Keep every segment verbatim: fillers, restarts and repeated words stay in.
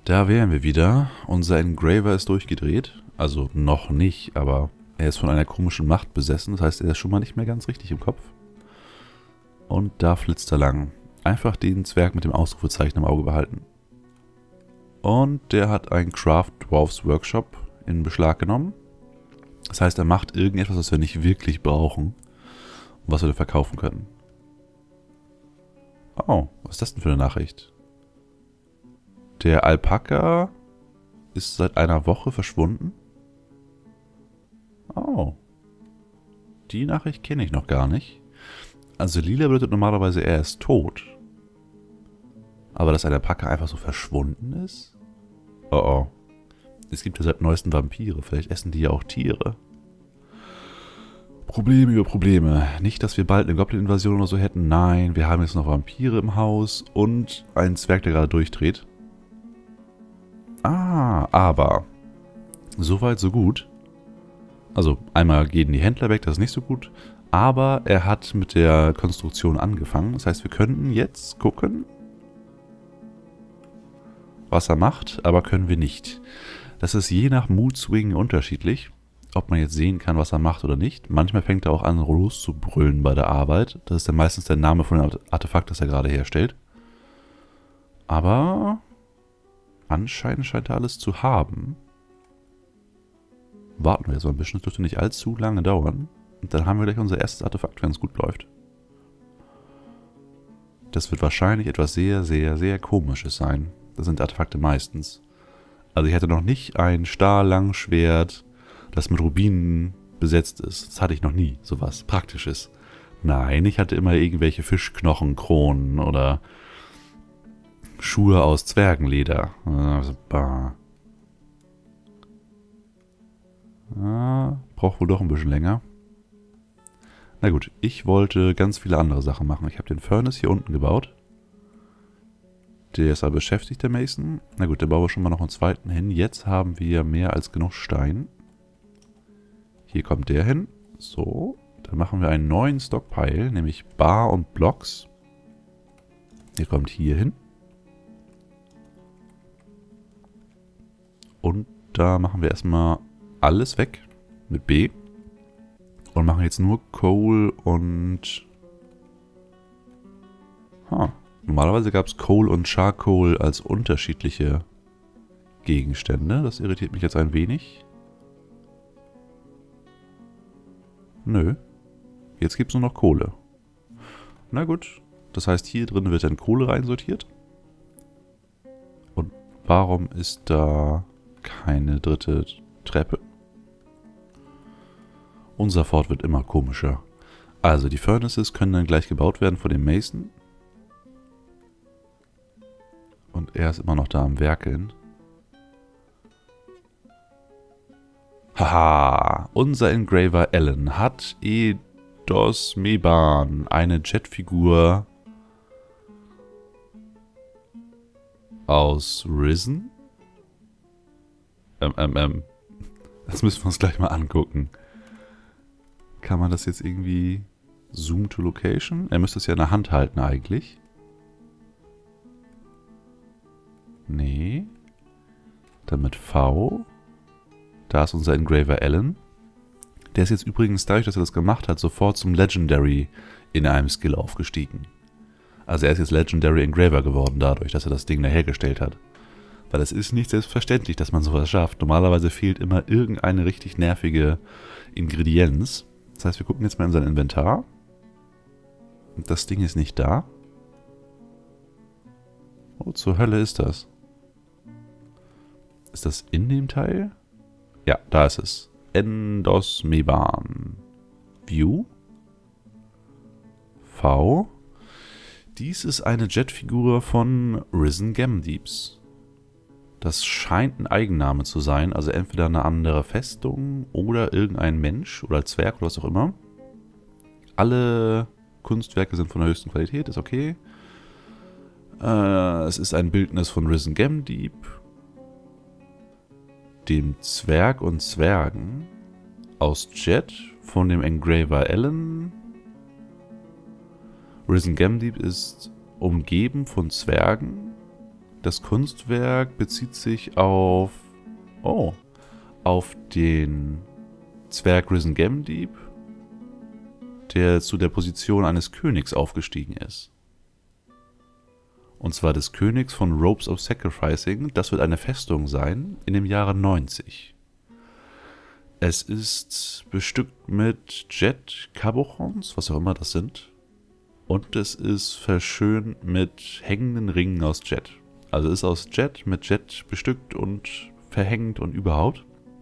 Da wären wir wieder. Unser Engraver ist durchgedreht. Also noch nicht, aber er ist von einer komischen Macht besessen. Das heißt, er ist schon mal nicht mehr ganz richtig im Kopf. Und da flitzt er lang. Einfach den Zwerg mit dem Ausrufezeichen im Auge behalten. Und der hat einen Craft Dwarfs Workshop in Beschlag genommen. Das heißt, er macht irgendetwas, was wir nicht wirklich brauchen. Und was wir dann verkaufen können. Oh, was ist das denn für eine Nachricht? Der Alpaka ist seit einer Woche verschwunden. Oh. Die Nachricht kenne ich noch gar nicht. Also lila bedeutet normalerweise, er ist tot. Aber dass ein Alpaka einfach so verschwunden ist? Oh oh. Es gibt ja seit neuestem Vampire. Vielleicht essen die ja auch Tiere. Probleme über Probleme. Nicht, dass wir bald eine Goblin-Invasion oder so hätten. Nein, wir haben jetzt noch Vampire im Haus und einen Zwerg, der gerade durchdreht. Ah, aber soweit so gut. Also einmal gehen die Händler weg, das ist nicht so gut. Aber er hat mit der Konstruktion angefangen. Das heißt, wir könnten jetzt gucken, was er macht, aber können wir nicht. Das ist je nach Mood Swing unterschiedlich, ob man jetzt sehen kann, was er macht oder nicht. Manchmal fängt er auch an, loszubrüllen bei der Arbeit. Das ist dann meistens der Name von dem Artefakt, das er gerade herstellt. Aber anscheinend scheint er alles zu haben. Warten wir jetzt mal ein bisschen, das dürfte nicht allzu lange dauern. Und dann haben wir gleich unser erstes Artefakt, wenn es gut läuft. Das wird wahrscheinlich etwas sehr, sehr, sehr Komisches sein. Das sind Artefakte meistens. Also ich hatte noch nicht ein Stahl-Langschwert, das mit Rubinen besetzt ist. Das hatte ich noch nie, sowas Praktisches. Nein, ich hatte immer irgendwelche Fischknochenkronen oder Schuhe aus Zwergenleder. Also, bah. Ah, braucht wohl doch ein bisschen länger. Na gut, ich wollte ganz viele andere Sachen machen. Ich habe den Furnace hier unten gebaut. Der ist aber beschäftigt, der Mason. Na gut, dann bauen wir schon mal noch einen zweiten hin. Jetzt haben wir mehr als genug Stein. Hier kommt der hin. So, dann machen wir einen neuen Stockpile, nämlich Bar und Blocks. Der kommt hier hin. Und da machen wir erstmal alles weg mit B. Und machen jetzt nur Coal und... Huh. Normalerweise gab es Coal und Charcoal als unterschiedliche Gegenstände. Das irritiert mich jetzt ein wenig. Nö. Jetzt gibt es nur noch Kohle. Na gut. Das heißt, hier drin wird dann Kohle reinsortiert. Und warum ist da keine dritte Treppe? Unser Fort wird immer komischer. Also die Furnaces können dann gleich gebaut werden von dem Mason. Und er ist immer noch da am Werkeln. Haha, unser Engraver Alan hat Eidos Meban, eine Jetfigur aus Risen. Ähm, ähm, ähm. Das müssen wir uns gleich mal angucken. Kann man das jetzt irgendwie Zoom to Location? Er müsste es ja in der Hand halten eigentlich. Nee. Dann mit V. Da ist unser Engraver Alan. Der ist jetzt übrigens, dadurch, dass er das gemacht hat, sofort zum Legendary in einem Skill aufgestiegen. Also er ist jetzt Legendary Engraver geworden dadurch, dass er das Ding da hergestellt hat. Weil es ist nicht selbstverständlich, dass man sowas schafft. Normalerweise fehlt immer irgendeine richtig nervige Ingredienz. Das heißt, wir gucken jetzt mal in sein Inventar. Und das Ding ist nicht da. Wo zur Hölle ist das? Ist das in dem Teil? Ja, da ist es. Eidos Meban. View. V. Dies ist eine Jetfigur von Risen Gamdeeps. Das scheint ein Eigenname zu sein, also entweder eine andere Festung oder irgendein Mensch oder Zwerg oder was auch immer. Alle Kunstwerke sind von der höchsten Qualität, ist okay. Äh, es ist ein Bildnis von Risen Gamdeep, dem Zwerg und Zwergen aus Jet, von dem Engraver Alan. Risen Gamdeep ist umgeben von Zwergen Das Kunstwerk bezieht sich auf... Oh. Auf den Zwerg Risen Gamdeep, der zu der Position eines Königs aufgestiegen ist. Und zwar des Königs von Ropes of Sacrificing. Das wird eine Festung sein in dem Jahre neunzig. Es ist bestückt mit Jet-Cabochons, was auch immer das sind. Und es ist verschönt mit hängenden Ringen aus Jet. Also es ist aus Jet mit Jet bestückt und verhängt und überhaupt.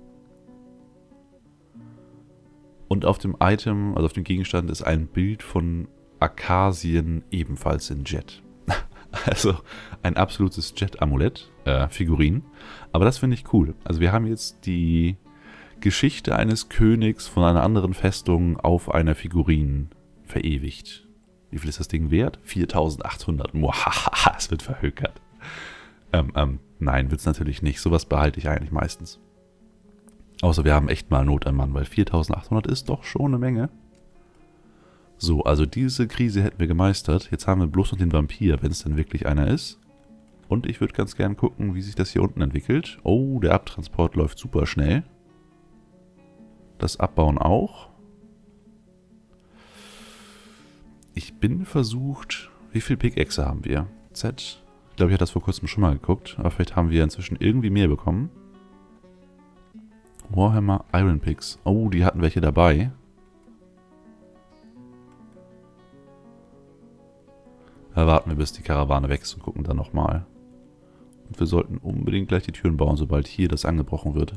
Und auf dem Item, also auf dem Gegenstand, ist ein Bild von Akazien ebenfalls in Jet. Also ein absolutes Jet-Amulett, äh, Figurin. Aber das finde ich cool. Also wir haben jetzt die Geschichte eines Königs von einer anderen Festung auf einer Figurin verewigt. Wie viel ist das Ding wert? viertausendachthundert. Muahaha, es wird verhökert. Ähm, ähm, nein, wird es natürlich nicht. Sowas behalte ich eigentlich meistens. Außer wir haben echt mal Not am Mann, weil viertausendachthundert ist doch schon eine Menge. So, also diese Krise hätten wir gemeistert. Jetzt haben wir bloß noch den Vampir, wenn es denn wirklich einer ist. Und ich würde ganz gern gucken, wie sich das hier unten entwickelt. Oh, der Abtransport läuft super schnell. Das Abbauen auch. Ich bin versucht... Wie viel Pickaxe haben wir? Z? Ich glaube, ich hatte das vor kurzem schon mal geguckt. Aber vielleicht haben wir inzwischen irgendwie mehr bekommen. Warhammer Iron Picks. Oh, die hatten welche dabei. Da warten wir, bis die Karawane weg ist und gucken dann nochmal. Und wir sollten unbedingt gleich die Türen bauen, sobald hier das angebrochen wird.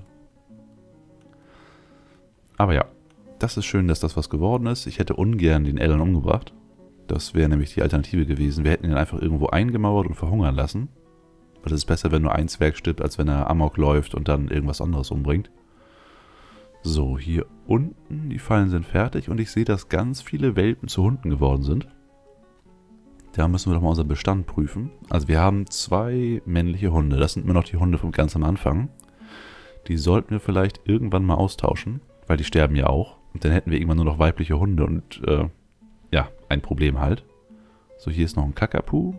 Aber ja, das ist schön, dass das was geworden ist. Ich hätte ungern den Alan umgebracht. Das wäre nämlich die Alternative gewesen. Wir hätten ihn einfach irgendwo eingemauert und verhungern lassen. Weil es ist besser, wenn nur ein Zwerg stirbt, als wenn er Amok läuft und dann irgendwas anderes umbringt. So, hier unten, die Fallen sind fertig und ich sehe, dass ganz viele Welpen zu Hunden geworden sind. Da müssen wir doch mal unseren Bestand prüfen. Also wir haben zwei männliche Hunde. Das sind immer noch die Hunde vom ganz am Anfang. Die sollten wir vielleicht irgendwann mal austauschen, weil die sterben ja auch. Und dann hätten wir irgendwann nur noch weibliche Hunde und äh, ja, ein Problem halt. So, hier ist noch ein Kakapu.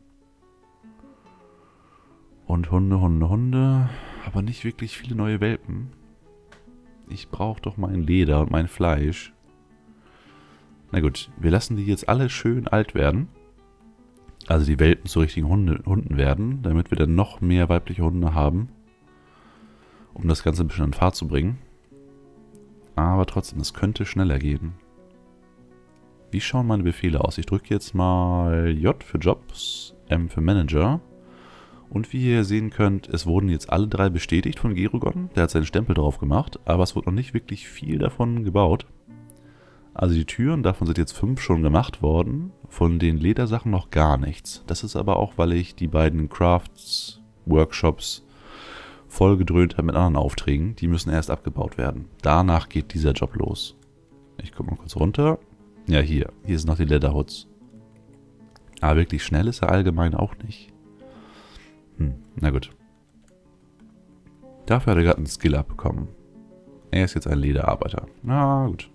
Und Hunde, Hunde, Hunde. Aber nicht wirklich viele neue Welpen. Ich brauche doch mein Leder und mein Fleisch. Na gut, wir lassen die jetzt alle schön alt werden. Also die Welpen zu richtigen Hunde, Hunden werden, damit wir dann noch mehr weibliche Hunde haben. Um das Ganze ein bisschen in Fahrt zu bringen. Aber trotzdem, es könnte schneller gehen. Wie schauen meine Befehle aus? Ich drücke jetzt mal J für Jobs, M für Manager. Und wie ihr sehen könnt, es wurden jetzt alle drei bestätigt von Gerugon. Der hat seinen Stempel drauf gemacht, aber es wurde noch nicht wirklich viel davon gebaut. Also die Türen, davon sind jetzt fünf schon gemacht worden. Von den Ledersachen noch gar nichts. Das ist aber auch, weil ich die beiden Crafts-Workshops vollgedröhnt habe mit anderen Aufträgen. Die müssen erst abgebaut werden. Danach geht dieser Job los. Ich gucke mal kurz runter. Ja, hier. Hier sind noch die Leatherhoods. Aber wirklich schnell ist er allgemein auch nicht. Hm, na gut. Dafür hat er gerade einen Skill abbekommen. Er ist jetzt ein Lederarbeiter. Na gut.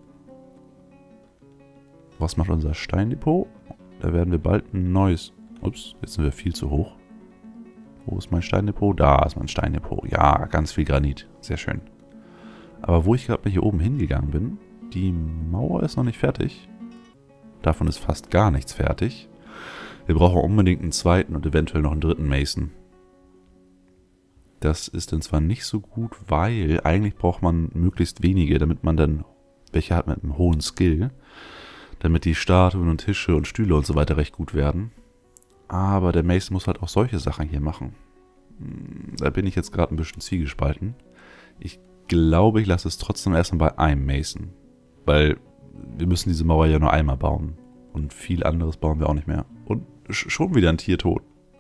Was macht unser Steindepot? Da werden wir bald ein neues... Ups, jetzt sind wir viel zu hoch. Wo ist mein Steindepot? Da ist mein Steindepot. Ja, ganz viel Granit. Sehr schön. Aber wo ich gerade hier oben hingegangen bin, die Mauer ist noch nicht fertig. Davon ist fast gar nichts fertig. Wir brauchen unbedingt einen zweiten und eventuell noch einen dritten Mason. Das ist dann zwar nicht so gut, weil eigentlich braucht man möglichst wenige, damit man dann welche hat mit einem hohen Skill. Damit die Statuen und Tische und Stühle und so weiter recht gut werden. Aber der Mason muss halt auch solche Sachen hier machen. Da bin ich jetzt gerade ein bisschen zwiegespalten. Ich glaube, ich lasse es trotzdem erstmal bei einem Mason. Weil wir müssen diese Mauer ja nur einmal bauen. Und viel anderes bauen wir auch nicht mehr. Und schon wieder ein Tier tot.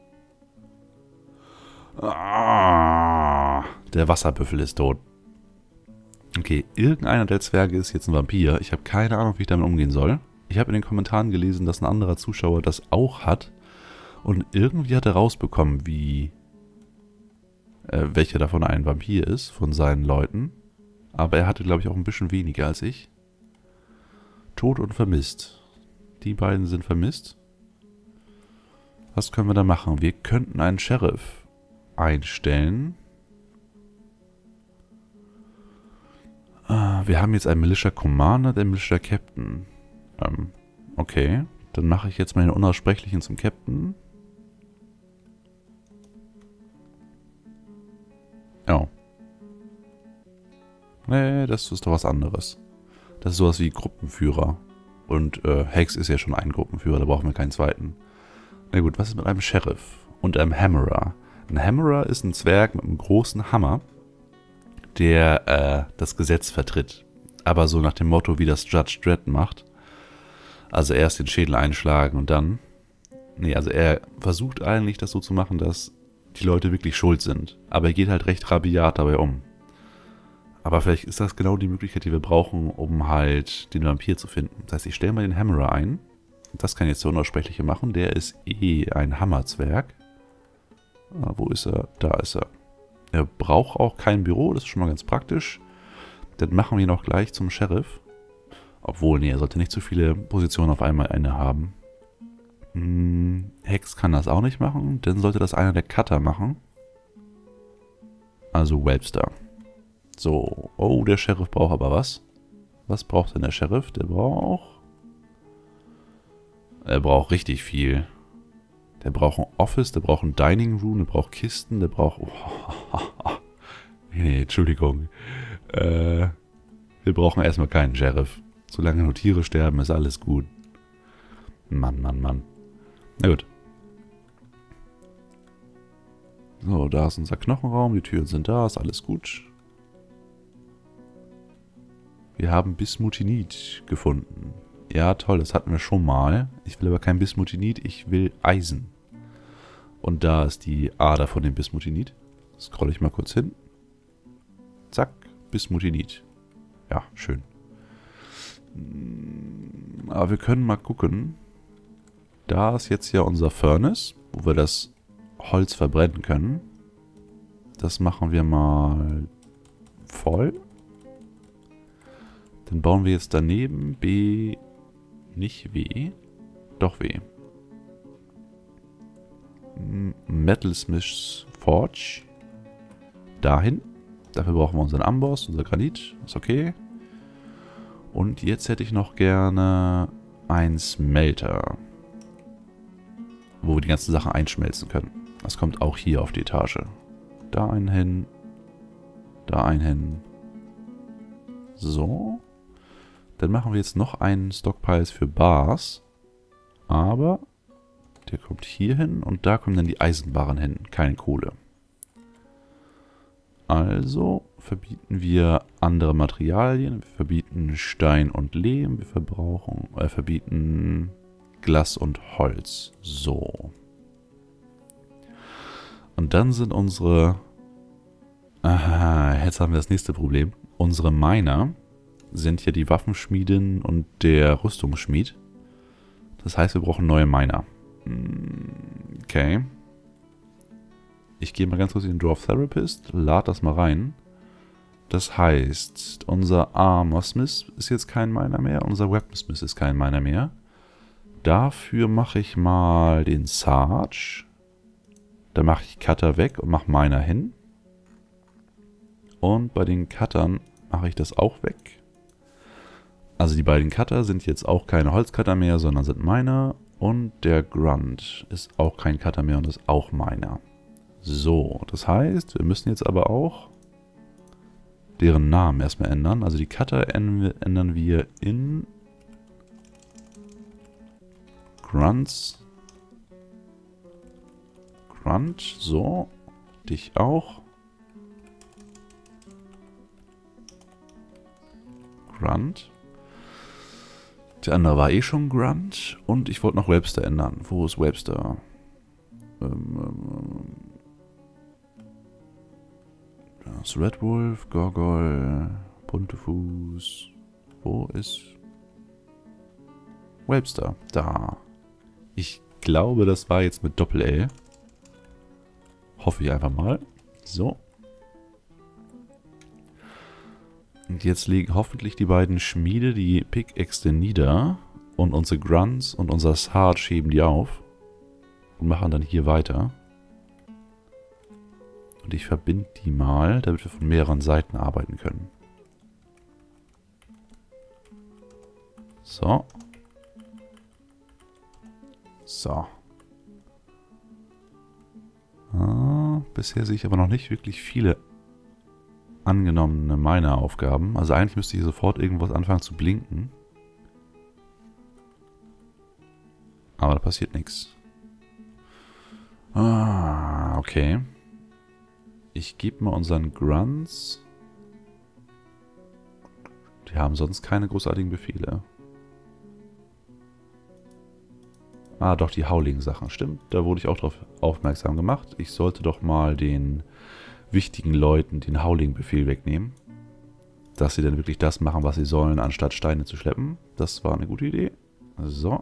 Ah, der Wasserbüffel ist tot. Okay, irgendeiner der Zwerge ist jetzt ein Vampir. Ich habe keine Ahnung, wie ich damit umgehen soll. Ich habe in den Kommentaren gelesen, dass ein anderer Zuschauer das auch hat. Und irgendwie hat er rausbekommen, wie äh, welcher davon ein Vampir ist, von seinen Leuten. Aber er hatte, glaube ich, auch ein bisschen weniger als ich. Tot und vermisst. Die beiden sind vermisst. Was können wir da machen? Wir könnten einen Sheriff einstellen. Wir haben jetzt einen Militia Commander, den Militia Captain. Ähm, okay. Dann mache ich jetzt mal den Unaussprechlichen zum Captain. Ja. Nee, das ist doch was anderes. Das ist sowas wie Gruppenführer. Und äh, Hex ist ja schon ein Gruppenführer, da brauchen wir keinen zweiten. Na gut, was ist mit einem Sheriff und einem Hammerer? Ein Hammerer ist ein Zwerg mit einem großen Hammer, der äh, das Gesetz vertritt. Aber so nach dem Motto, wie das Judge Dredd macht. Also erst den Schädel einschlagen und dann... Nee, also er versucht eigentlich das so zu machen, dass die Leute wirklich schuld sind. Aber er geht halt recht rabiat dabei um. Aber vielleicht ist das genau die Möglichkeit, die wir brauchen, um halt den Vampir zu finden. Das heißt, ich stelle mal den Hammerer ein. Das kann jetzt der Unaussprechliche machen. Der ist eh ein Hammerzwerg. Ah, wo ist er? Da ist er. Er braucht auch kein Büro, das ist schon mal ganz praktisch. Dann machen wir ihn auch gleich zum Sheriff. Obwohl, nee, er sollte nicht zu viele Positionen auf einmal eine haben. Hm, Hex kann das auch nicht machen. Dann sollte das einer der Cutter machen. Also Webster. So, oh, der Sheriff braucht aber was. Was braucht denn der Sheriff? Der braucht... Er braucht richtig viel. Der braucht ein Office, der braucht ein Dining Room, der braucht Kisten, der braucht... Oh, nee, Entschuldigung. Äh, wir brauchen erstmal keinen Sheriff. Solange nur Tiere sterben, ist alles gut. Mann, Mann, Mann. Na gut. So, da ist unser Knochenraum, die Türen sind da, ist alles gut. Wir haben Bismutinit gefunden. Ja, toll, das hatten wir schon mal. Ich will aber kein Bismutinit, ich will Eisen. Und da ist die Ader von dem Bismutinit. Scroll ich mal kurz hin. Zack, Bismutinit. Ja, schön. Aber wir können mal gucken. Da ist jetzt ja unser Furnace, wo wir das Holz verbrennen können. Das machen wir mal voll. Dann bauen wir jetzt daneben B, nicht W, doch W. Metalsmiths Forge. Dahin. Dafür brauchen wir unseren Amboss, unser Granit. Ist okay. Und jetzt hätte ich noch gerne ein Smelter. Wo wir die ganzen Sachen einschmelzen können. Das kommt auch hier auf die Etage. Da einen hin. Da einen hin. So. Dann machen wir jetzt noch einen Stockpiles für Bars. Aber der kommt hier hin und da kommen dann die Eisenbarren hin. Keine Kohle. Also verbieten wir andere Materialien. Wir verbieten Stein und Lehm. Wir verbrauchen, äh, verbieten Glas und Holz. So. Und dann sind unsere... Aha, jetzt haben wir das nächste Problem. Unsere Miner sind hier die Waffenschmiedin und der Rüstungsschmied. Das heißt, wir brauchen neue Miner. Okay. Ich gehe mal ganz kurz in den Dwarf Therapist, lade das mal rein. Das heißt, unser Armor Smith ist jetzt kein Miner mehr, unser Weapon Smith ist kein Miner mehr. Dafür mache ich mal den Sarge. Da mache ich Cutter weg und mache Miner hin. Und bei den Cuttern mache ich das auch weg. Also die beiden Cutter sind jetzt auch keine Holzcutter mehr, sondern sind Miner. Und der Grunt ist auch kein Cutter mehr und ist auch Miner. So, das heißt, wir müssen jetzt aber auch deren Namen erstmal ändern. Also die Cutter ändern wir in Grunts. Grunt, so. Dich auch. Grunt. Der andere war eh schon Grunt. Und ich wollte noch Webster ändern. Wo ist Webster? Ähm, ähm, das ist Red Wolf, Gorgol, Buntefuß. Wo ist Webster? Da. Ich glaube, das war jetzt mit Doppel-L. Hoffe ich einfach mal. So. Und jetzt legen hoffentlich die beiden Schmiede die Pickaxe nieder. Und unsere Grunts und unser Sarge heben die auf. und machen dann hier weiter. Und ich verbinde die mal, damit wir von mehreren Seiten arbeiten können. So. So. Ah, bisher sehe ich aber noch nicht wirklich viele angenommene Miner-Aufgaben. Also eigentlich müsste hier sofort irgendwas anfangen zu blinken. Aber da passiert nichts. Ah, okay. Ich gebe mal unseren Grunts. Die haben sonst keine großartigen Befehle. Ah, doch, die Howling-Sachen. Stimmt, da wurde ich auch darauf aufmerksam gemacht. Ich sollte doch mal den wichtigen Leuten den Howling-Befehl wegnehmen. Dass sie dann wirklich das machen, was sie sollen, anstatt Steine zu schleppen. Das war eine gute Idee. So.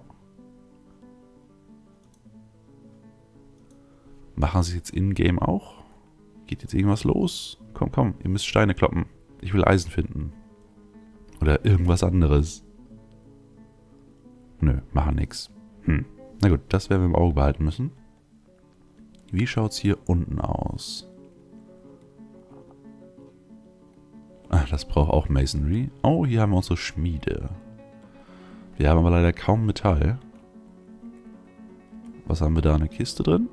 Machen sie jetzt in-game auch? Geht jetzt irgendwas los? Komm, komm, ihr müsst Steine kloppen. Ich will Eisen finden. Oder irgendwas anderes. Nö, machen nix. Hm. Na gut, das werden wir im Auge behalten müssen. Wie schaut's hier unten aus? Ah, das braucht auch Masonry. Oh, hier haben wir unsere Schmiede. Wir haben aber leider kaum Metall. Was haben wir da? Eine Kiste drin?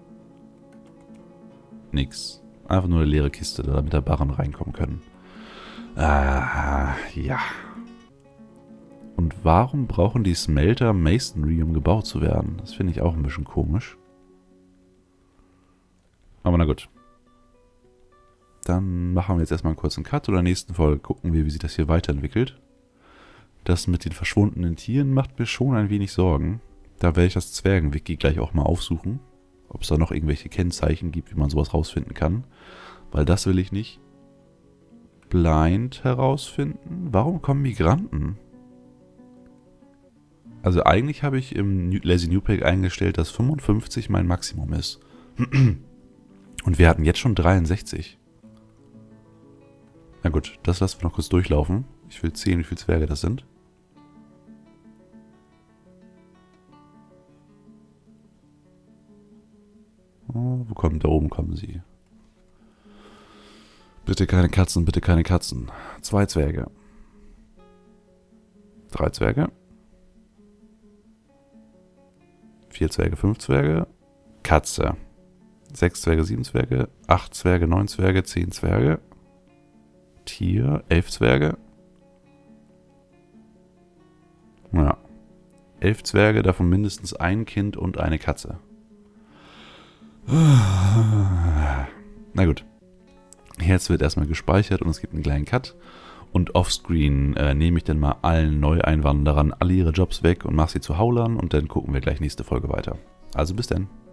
Nix. Einfach nur eine leere Kiste, damit da Barren reinkommen können. Ah, ja. Und warum brauchen die Smelter Masonry, um gebaut zu werden? Das finde ich auch ein bisschen komisch. Aber na gut. Dann machen wir jetzt erstmal einen kurzen Cut und in der nächsten Folge gucken wir, wie sich das hier weiterentwickelt. Das mit den verschwundenen Tieren macht mir schon ein wenig Sorgen. Da werde ich das Zwergenwiki gleich auch mal aufsuchen. Ob es da noch irgendwelche Kennzeichen gibt, wie man sowas rausfinden kann. Weil das will ich nicht blind herausfinden. Warum kommen Migranten? Also eigentlich habe ich im Lazy New Pack eingestellt, dass fünfundfünfzig mein Maximum ist. Und wir hatten jetzt schon dreiundsechzig. Na gut, das lassen wir noch kurz durchlaufen. Ich will sehen, wie viele Zwerge das sind. Oh, wo kommen? Da oben kommen sie. Bitte keine Katzen, bitte keine Katzen. Zwei Zwerge. Drei Zwerge. Vier Zwerge, fünf Zwerge. Katze. Sechs Zwerge, sieben Zwerge. Acht Zwerge, neun Zwerge, zehn Zwerge. Tier, elf Zwerge. Ja. Elf Zwerge, davon mindestens ein Kind und eine Katze. Na gut. Jetzt wird erstmal gespeichert und es gibt einen kleinen Cut. Und offscreen äh, nehme ich dann mal allen Neueinwanderern alle ihre Jobs weg und mache sie zu Howlern und dann gucken wir gleich nächste Folge weiter. Also bis dann.